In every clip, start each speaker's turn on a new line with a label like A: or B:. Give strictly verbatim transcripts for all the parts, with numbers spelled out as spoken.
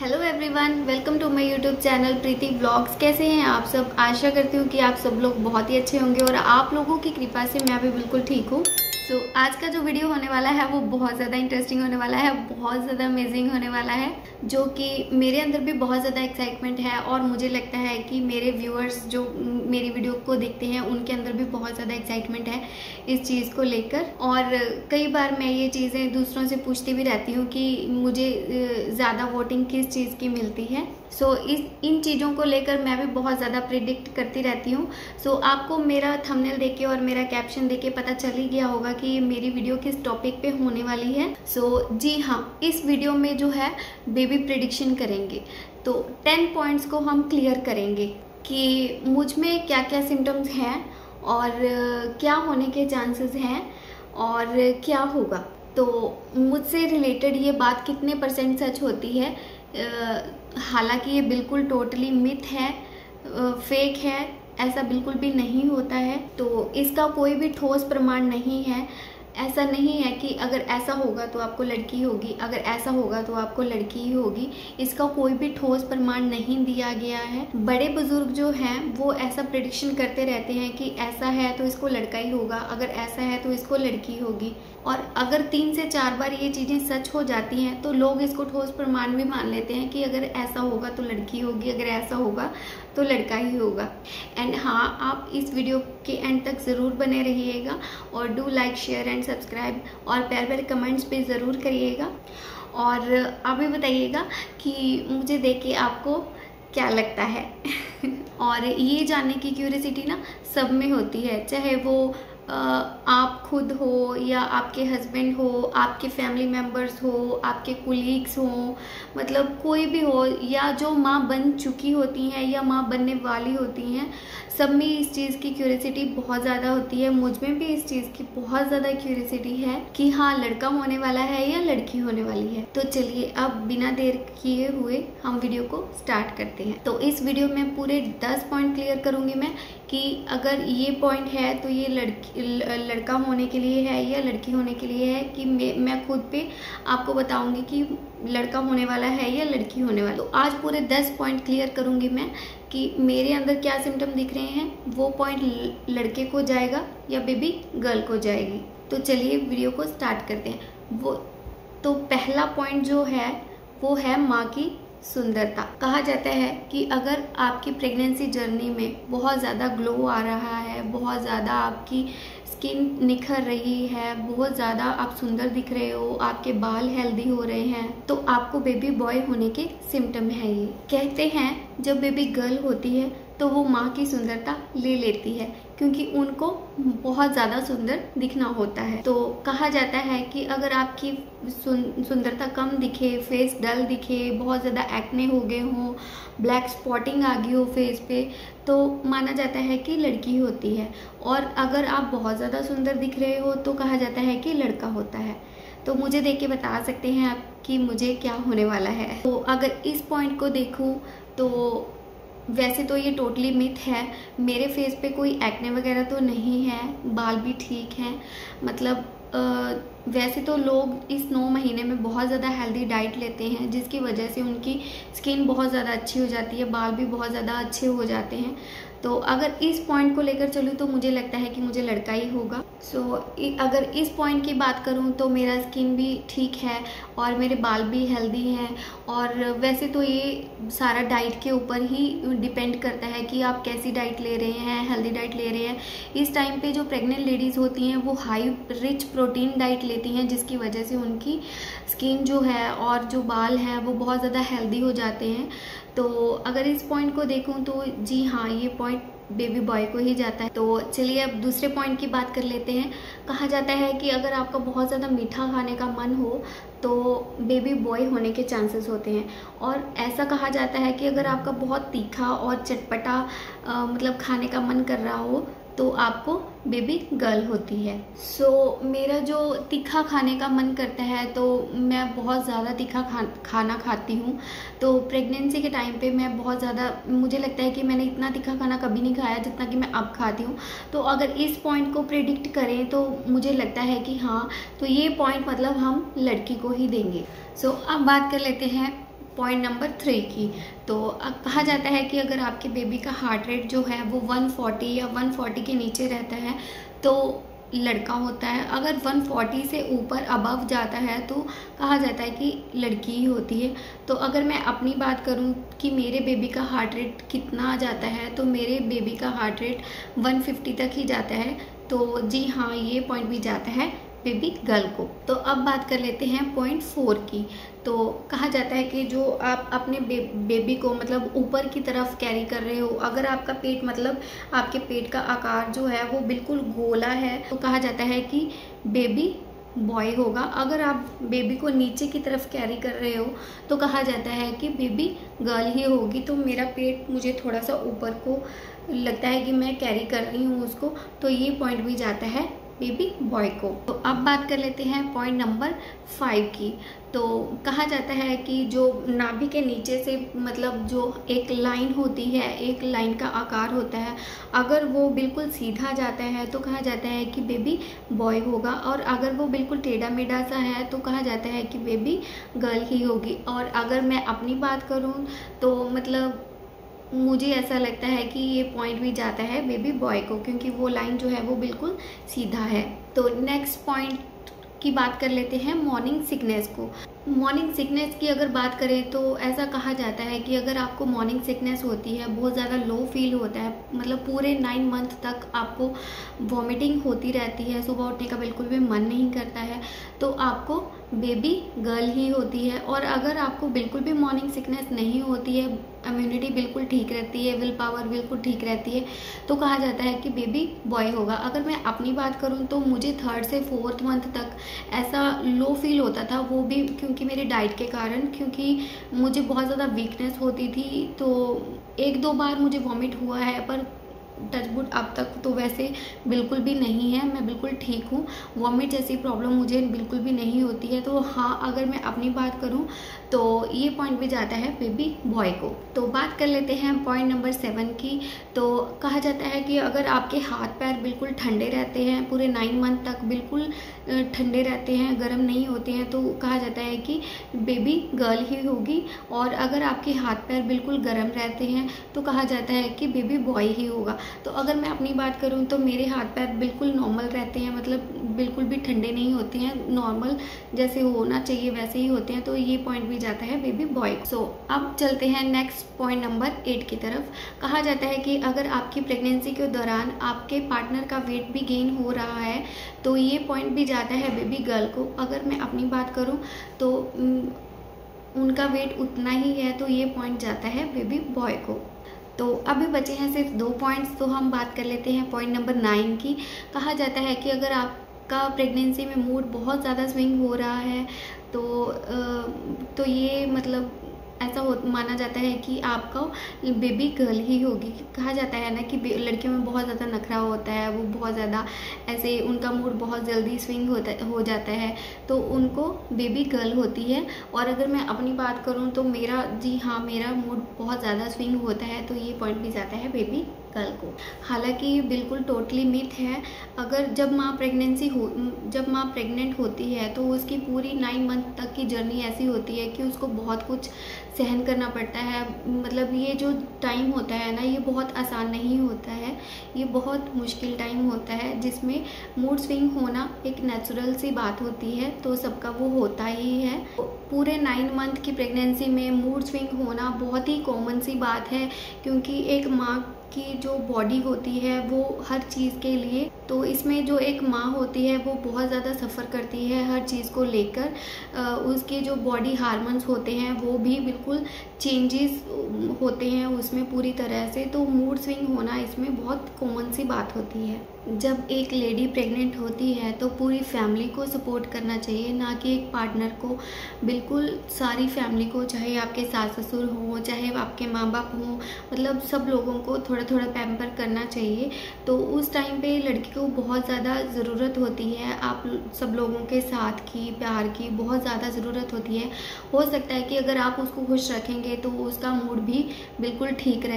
A: Hello everyone, welcome to my YouTube channel Preeti blogs. कैसे हैं आप सब? आशा करती हूँ कि आप सब लोग बहुत ही अच्छे होंगे और आप लोगों की कृपा से मैं भी बिल्कुल ठीक हूँ। तो so, आज का जो वीडियो होने वाला है वो बहुत ज़्यादा इंटरेस्टिंग होने वाला है, बहुत ज़्यादा अमेजिंग होने वाला है, जो कि मेरे अंदर भी बहुत ज़्यादा एक्साइटमेंट है और मुझे लगता है कि मेरे व्यूअर्स जो मेरी वीडियो को देखते हैं उनके अंदर भी बहुत ज़्यादा एक्साइटमेंट है इस चीज़ को लेकर। और कई बार मैं ये चीज़ें दूसरों से पूछती भी रहती हूँ कि मुझे ज़्यादा वोटिंग किस चीज़ की मिलती है। सो so, इस इन चीज़ों को लेकर मैं भी बहुत ज़्यादा प्रिडिक्ट करती रहती हूँ। सो so, आपको मेरा थंबनेल देख के और मेरा कैप्शन देख के पता चल ही गया होगा कि मेरी वीडियो किस टॉपिक पे होने वाली है। सो so, जी हाँ, इस वीडियो में जो है बेबी प्रिडिक्शन करेंगे। तो टेन पॉइंट्स को हम क्लियर करेंगे कि मुझ में क्या क्या सिम्टम्स हैं और क्या होने के चांसेस हैं और क्या होगा। तो मुझसे रिलेटेड ये बात कितने परसेंट सच होती है, हालांकि ये बिल्कुल टोटली मिथ है, फेक है, ऐसा बिल्कुल भी नहीं होता है। तो इसका कोई भी ठोस प्रमाण नहीं है। ऐसा नहीं है कि अगर ऐसा होगा तो आपको लड़की होगी, अगर ऐसा होगा तो आपको लड़की ही होगी। इसका कोई भी ठोस प्रमाण नहीं दिया गया है। बड़े बुजुर्ग जो हैं वो ऐसा प्रेडिक्शन करते रहते हैं कि ऐसा है तो इसको लड़का ही होगा, अगर ऐसा है तो इसको लड़की होगी। और अगर तीन से चार बार ये चीज़ें सच हो जाती हैं तो लोग इसको ठोस प्रमाण भी मान लेते हैं कि अगर ऐसा होगा तो लड़की होगी, अगर ऐसा होगा तो लड़का ही होगा। एंड हाँ, आप इस वीडियो के एंड तक ज़रूर बने रहिएगा और do like, share and subscribe और प्यारे प्यारे कमेंट्स पे ज़रूर करिएगा। और आप भी बताइएगा कि मुझे देख के आपको क्या लगता है। और ये जानने की क्यूरियोसिटी ना सब में होती है, चाहे वो आप खुद हो या आपके हस्बैंड हो, आपके फैमिली मेम्बर्स हो, आपके कुलीग्स हो, मतलब कोई भी हो, या जो माँ बन चुकी होती हैं या माँ बनने वाली होती हैं, सब में इस चीज़ की क्यूरियोसिटी बहुत ज़्यादा होती है। मुझ में भी इस चीज़ की बहुत ज़्यादा क्यूरियोसिटी है कि हाँ, लड़का होने वाला है या लड़की होने वाली है। तो चलिए अब बिना देर किए हुए हम वीडियो को स्टार्ट करते हैं। तो इस वीडियो में पूरे दस पॉइंट क्लियर करूँगी मैं कि अगर ये पॉइंट है तो ये लड़की लड़का होने के लिए है या लड़की होने के लिए है, कि मैं मैं खुद पे आपको बताऊंगी कि लड़का होने वाला है या लड़की होने वाला। तो आज पूरे दस पॉइंट क्लियर करूंगी मैं कि मेरे अंदर क्या सिम्टम दिख रहे हैं, वो पॉइंट लड़के को जाएगा या बेबी गर्ल को जाएगी। तो चलिए वीडियो को स्टार्ट करते हैं। वो तो पहला पॉइंट जो है वो है माँ की सुंदरता। कहा जाता है कि अगर आपकी प्रेगनेंसी जर्नी में बहुत ज़्यादा ग्लो आ रहा है, बहुत ज़्यादा आपकी स्किन निखर रही है, बहुत ज़्यादा आप सुंदर दिख रहे हो, आपके बाल हेल्दी हो रहे हैं, तो आपको बेबी बॉय होने के सिम्टम है। ये कहते हैं जब बेबी गर्ल होती है तो वो माँ की सुंदरता ले लेती है, क्योंकि उनको बहुत ज़्यादा सुंदर दिखना होता है। तो कहा जाता है कि अगर आपकी सुंदरता कम दिखे, फेस डल दिखे, बहुत ज़्यादा एक्ने हो गए हों, ब्लैक स्पॉटिंग आ गई हो फेस पे, तो माना जाता है कि लड़की होती है। और अगर आप बहुत ज़्यादा सुंदर दिख रहे हो तो कहा जाता है कि लड़का होता है। तो मुझे देख के बता सकते हैं आप कि मुझे क्या होने वाला है। तो अगर इस पॉइंट को देखूँ तो वैसे तो ये टोटली मिथ है। मेरे फेस पे कोई एक्ने वगैरह तो नहीं है, बाल भी ठीक हैं। मतलब आ, वैसे तो लोग इस नौ महीने में बहुत ज़्यादा हेल्दी डाइट लेते हैं, जिसकी वजह से उनकी स्किन बहुत ज़्यादा अच्छी हो जाती है, बाल भी बहुत ज़्यादा अच्छे हो जाते हैं। तो अगर इस पॉइंट को लेकर चलूँ तो मुझे लगता है कि मुझे लड़का ही होगा। सो so, अगर इस पॉइंट की बात करूँ तो मेरा स्किन भी ठीक है और मेरे बाल भी हेल्दी हैं। और वैसे तो ये सारा डाइट के ऊपर ही डिपेंड करता है कि आप कैसी डाइट ले रहे हैं, हेल्दी डाइट ले रहे हैं। इस टाइम पे जो प्रेग्नेंट लेडीज़ होती हैं वो हाई रिच प्रोटीन डाइट लेती हैं, जिसकी वजह से उनकी स्किन जो है और जो बाल हैं वो बहुत ज़्यादा हेल्दी हो जाते हैं। तो अगर इस पॉइंट को देखूं तो जी हाँ, ये पॉइंट बेबी बॉय को ही जाता है। तो चलिए अब दूसरे पॉइंट की बात कर लेते हैं। कहा जाता है कि अगर आपका बहुत ज़्यादा मीठा खाने का मन हो तो बेबी बॉय होने के चांसेस होते हैं। और ऐसा कहा जाता है कि अगर आपका बहुत तीखा और चटपटा आ, मतलब खाने का मन कर रहा हो तो आपको बेबी गर्ल होती है। सो so, मेरा जो तीखा खाने का मन करता है तो मैं बहुत ज़्यादा तीखा खा खाना खाती हूँ। तो प्रेगनेंसी के टाइम पे मैं बहुत ज़्यादा, मुझे लगता है कि मैंने इतना तीखा खाना कभी नहीं खाया जितना कि मैं अब खाती हूँ। तो अगर इस पॉइंट को प्रेडिक्ट करें तो मुझे लगता है कि हाँ, तो ये पॉइंट मतलब हम लड़की को ही देंगे। सो so, अब बात कर लेते हैं पॉइंट नंबर थ्री की। तो कहा जाता है कि अगर आपके बेबी का हार्ट रेट जो है वो वन फोर्टी या वन फोर्टी के नीचे रहता है तो लड़का होता है। अगर वन फोर्टी से ऊपर अबव जाता है तो कहा जाता है कि लड़की ही होती है। तो अगर मैं अपनी बात करूं कि मेरे बेबी का हार्ट रेट कितना जाता है, तो मेरे बेबी का हार्ट रेट वन फिफ्टी तक ही जाता है। तो जी हाँ, ये पॉइंट भी जाता है बेबी गर्ल को। तो अब बात कर लेते हैं पॉइंट फोर की। तो कहा जाता है कि जो आप अपने बे, बेबी को मतलब ऊपर की तरफ कैरी कर रहे हो, अगर आपका पेट मतलब आपके पेट का आकार जो है वो बिल्कुल गोला है तो कहा जाता है कि बेबी बॉय होगा। अगर आप बेबी को नीचे की तरफ कैरी कर रहे हो तो कहा जाता है कि बेबी गर्ल ही होगी। तो मेरा पेट मुझे थोड़ा सा ऊपर को लगता है कि मैं कैरी कर रही हूँ उसको, तो ये पॉइंट भी जाता है बेबी बॉय को। तो अब बात कर लेते हैं पॉइंट नंबर फाइव की। तो कहा जाता है कि जो नाभि के नीचे से मतलब जो एक लाइन होती है, एक लाइन का आकार होता है, अगर वो बिल्कुल सीधा जाता है तो कहा जाता है कि बेबी बॉय होगा। और अगर वो बिल्कुल टेढ़ा मेढ़ा सा है तो कहा जाता है कि बेबी गर्ल ही होगी। और अगर मैं अपनी बात करूँ तो मतलब मुझे ऐसा लगता है कि ये पॉइंट भी जाता है बेबी बॉय को, क्योंकि वो लाइन जो है वो बिल्कुल सीधा है। तो नेक्स्ट पॉइंट की बात कर लेते हैं मॉर्निंग सिकनेस को। मॉर्निंग सिकनेस की अगर बात करें तो ऐसा कहा जाता है कि अगर आपको मॉर्निंग सिकनेस होती है, बहुत ज़्यादा लो फील होता है, मतलब पूरे नाइन मंथ तक आपको वॉमिटिंग होती रहती है, सुबह उठने का बिल्कुल भी मन नहीं करता है, तो आपको बेबी गर्ल ही होती है। और अगर आपको बिल्कुल भी मॉर्निंग सिकनेस नहीं होती है, इम्यूनिटी बिल्कुल ठीक रहती है, विल पावर बिल्कुल ठीक रहती है, तो कहा जाता है कि बेबी बॉय होगा। अगर मैं अपनी बात करूं तो मुझे थर्ड से फोर्थ मंथ तक ऐसा लो फील होता था, वो भी क्योंकि मेरे डाइट के कारण, क्योंकि मुझे बहुत ज़्यादा वीकनेस होती थी। तो एक दो बार मुझे वॉमिट हुआ है, पर टचवुड अब तक तो वैसे बिल्कुल भी नहीं है, मैं बिल्कुल ठीक हूँ। वॉमिट जैसी प्रॉब्लम मुझे बिल्कुल भी नहीं होती है। तो हाँ, अगर मैं अपनी बात करूँ तो ये पॉइंट भी जाता है बेबी बॉय को। तो बात कर लेते हैं पॉइंट नंबर सेवन की। तो कहा जाता है कि अगर आपके हाथ पैर बिल्कुल ठंडे रहते हैं, पूरे नाइन मंथ तक बिल्कुल ठंडे रहते हैं, गर्म नहीं होते हैं, तो कहा जाता है कि बेबी गर्ल ही होगी। और अगर आपके हाथ पैर बिल्कुल गर्म रहते हैं तो कहा जाता है कि बेबी बॉय ही होगा। तो अगर मैं अपनी बात करूं तो मेरे हाथ पैर बिल्कुल नॉर्मल रहते हैं, मतलब बिल्कुल भी ठंडे नहीं होते हैं, नॉर्मल जैसे होना चाहिए वैसे ही होते हैं। तो ये पॉइंट भी जाता है बेबी बॉय। सो अब चलते हैं नेक्स्ट पॉइंट नंबर एट की तरफ। कहा जाता है कि अगर आपकी प्रेगनेंसी के दौरान आपके पार्टनर का वेट भी गेन हो रहा है तो ये पॉइंट भी जाता है बेबी गर्ल को। अगर मैं अपनी बात करूं तो उनका वेट उतना ही है, तो ये पॉइंट जाता है बेबी बॉय को। तो अभी बचे हैं सिर्फ दो पॉइंट्स, तो हम बात कर लेते हैं पॉइंट नंबर नाइन की। कहा जाता है कि अगर आपका प्रेगनेंसी में मूड बहुत ज़्यादा स्विंग हो रहा है तो तो ये मतलब ऐसा हो माना जाता है कि आपका बेबी गर्ल ही होगी। कहा जाता है ना कि लड़कियों में बहुत ज़्यादा नखरा होता है, वो बहुत ज़्यादा ऐसे उनका मूड बहुत जल्दी स्विंग होता हो जाता है, तो उनको बेबी गर्ल होती है। और अगर मैं अपनी बात करूं तो मेरा जी हाँ मेरा मूड बहुत ज़्यादा स्विंग होता है, तो ये पॉइंट भी जाता है बेबी गर्ल को। हालांकि ये बिल्कुल टोटली मिथ है। अगर जब माँ प्रेगनेंसी हो जब माँ प्रेग्नेंट होती है तो उसकी पूरी नाइन मंथ तक की जर्नी ऐसी होती है कि उसको बहुत कुछ सहन करना पड़ता है। मतलब ये जो टाइम होता है ना, ये बहुत आसान नहीं होता है, ये बहुत मुश्किल टाइम होता है, जिसमें मूड स्विंग होना एक नेचुरल सी बात होती है, तो सबका वो होता ही है। पूरे नाइन मंथ की प्रेगनेंसी में मूड स्विंग होना बहुत ही कॉमन सी बात है, क्योंकि एक माँ की जो बॉडी होती है वो हर चीज़ के लिए, तो इसमें जो एक माँ होती है वो बहुत ज़्यादा सफ़र करती है हर चीज़ को लेकर। उसके जो बॉडी हार्मोन्स होते हैं वो भी बिल्कुल चेंजेस होते हैं उसमें पूरी तरह से, तो मूड स्विंग होना इसमें बहुत कॉमन सी बात होती है। जब एक लेडी प्रेग्नेंट होती है तो पूरी फैमिली को सपोर्ट करना चाहिए, ना कि एक पार्टनर को। बिल्कुल सारी फैमिली को, चाहे आपके सास ससुर हों, चाहे आपके माँ बाप हों, मतलब सब लोगों को थोड़ा थोड़ा पैम्पर करना चाहिए। तो उस टाइम पे लड़की को बहुत ज़्यादा ज़रूरत होती है आप सब लोगों के साथ की, प्यार की बहुत ज़्यादा ज़रूरत होती है। हो सकता है कि अगर आप उसको खुश रखेंगे तो उसका मूड भी बिल्कुल ठीक रहे।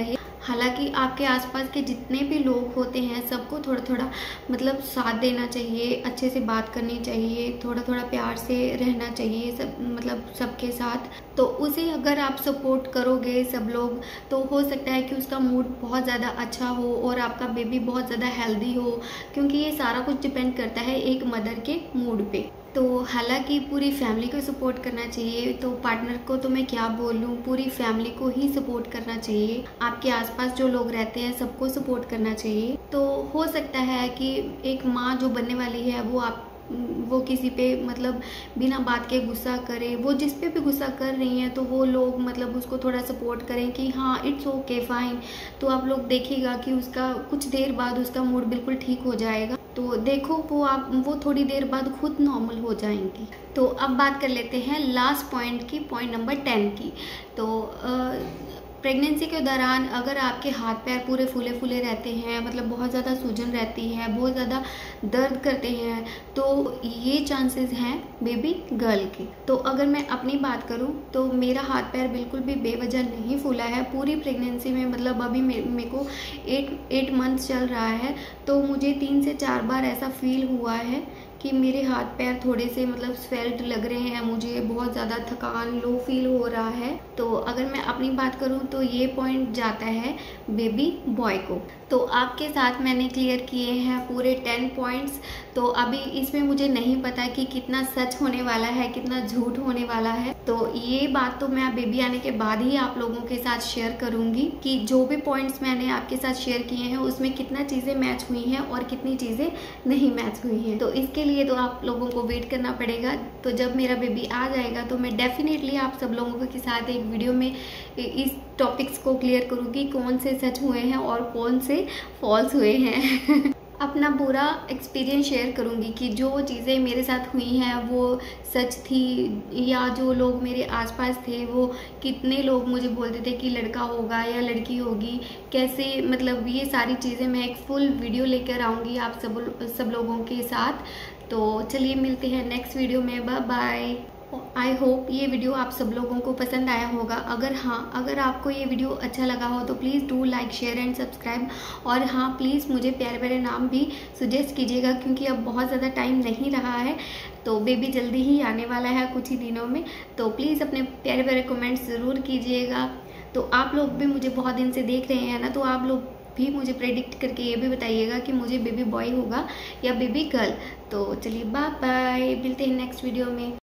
A: हालांकि आपके आसपास के जितने भी लोग होते हैं सबको थोड़ा थोड़ा मतलब साथ देना चाहिए, अच्छे से बात करनी चाहिए, थोड़ा थोड़ा प्यार से रहना चाहिए सब मतलब सबके साथ। तो उसे अगर आप सपोर्ट करोगे सब लोग तो हो सकता है कि उसका मूड बहुत ज़्यादा अच्छा हो और आपका बेबी बहुत ज़्यादा हेल्दी हो, क्योंकि ये सारा कुछ डिपेंड करता है एक मदर के मूड पे। तो हालांकि पूरी फैमिली को सपोर्ट करना चाहिए, तो पार्टनर को तो मैं क्या बोलूँ, पूरी फैमिली को ही सपोर्ट करना चाहिए। आपके आसपास जो लोग रहते हैं सबको सपोर्ट करना चाहिए। तो हो सकता है कि एक माँ जो बनने वाली है वो आप वो किसी पे मतलब बिना बात के गुस्सा करे, वो जिस पे भी गुस्सा कर रही हैं तो वो लोग मतलब उसको थोड़ा सपोर्ट करें कि हाँ इट्स ओके फाइन। तो आप लोग देखिएगा कि उसका कुछ देर बाद उसका मूड बिल्कुल ठीक हो जाएगा। तो देखो वो आप वो थोड़ी देर बाद खुद नॉर्मल हो जाएंगी। तो अब बात कर लेते हैं लास्ट पॉइंट की, pॉइंट नंबर टेन की। तो आ, प्रेगनेंसी के दौरान अगर आपके हाथ पैर पूरे फूले फूले रहते हैं, मतलब बहुत ज़्यादा सूजन रहती है, बहुत ज़्यादा दर्द करते हैं, तो ये चांसेस हैं बेबी गर्ल के। तो अगर मैं अपनी बात करूं तो मेरा हाथ पैर बिल्कुल भी बेवजह नहीं फूला है पूरी प्रेगनेंसी में। मतलब अभी मेरे को एट एट मंथ्स चल रहा है, तो मुझे तीन से चार बार ऐसा फील हुआ है कि मेरे हाथ पैर थोड़े से मतलब स्वेल्ट लग रहे हैं, मुझे बहुत ज़्यादा थकान लो फील हो रहा है। तो अगर मैं अपनी बात करूं तो ये पॉइंट जाता है बेबी बॉय को। तो आपके साथ मैंने क्लियर किए हैं पूरे टेन पॉइंट्स। तो अभी इसमें मुझे नहीं पता कि कितना सच होने वाला है, कितना झूठ होने वाला है। तो ये बात तो मैं बेबी आने के बाद ही आप लोगों के साथ शेयर करूंगी कि जो भी पॉइंट्स मैंने आपके साथ शेयर किए हैं उसमें कितना चीज़ें मैच हुई हैं और कितनी चीज़ें नहीं मैच हुई हैं। तो इसके लिए तो आप लोगों को वेट करना पड़ेगा। तो जब मेरा बेबी आ जाएगा तो मैं डेफिनेटली आप सब लोगों के साथ एक वीडियो में इस टॉपिक्स को क्लियर करूंगी, कौन से सच हुए हैं और कौन से फॉल्स हुए हैं। अपना पूरा एक्सपीरियंस शेयर करूंगी कि जो चीज़ें मेरे साथ हुई हैं वो सच थी, या जो लोग मेरे आसपास थे वो कितने लोग मुझे बोलते थे कि लड़का होगा या लड़की होगी, कैसे मतलब ये सारी चीज़ें मैं एक फुल वीडियो लेकर आऊँगी आप सब सब लोगों के साथ। तो चलिए मिलते हैं नेक्स्ट वीडियो में, बाय बाय। आई होप ये वीडियो आप सब लोगों को पसंद आया होगा। अगर हाँ अगर आपको ये वीडियो अच्छा लगा हो तो please do like share and subscribe. और हाँ प्लीज़ मुझे प्यारे प्यारे नाम भी सजेस्ट कीजिएगा, क्योंकि अब बहुत ज़्यादा टाइम नहीं रहा है, तो बेबी जल्दी ही आने वाला है कुछ ही दिनों में। तो प्लीज़ अपने प्यारे प्यारे कमेंट्स ज़रूर कीजिएगा। तो आप लोग भी मुझे बहुत दिन से देख रहे हैं ना, तो आप लोग भी मुझे प्रेडिक्ट करके ये भी बताइएगा कि मुझे बेबी बॉय होगा या बेबी गर्ल। तो चलिए बाय बाय, मिलते हैं नेक्स्ट वीडियो में।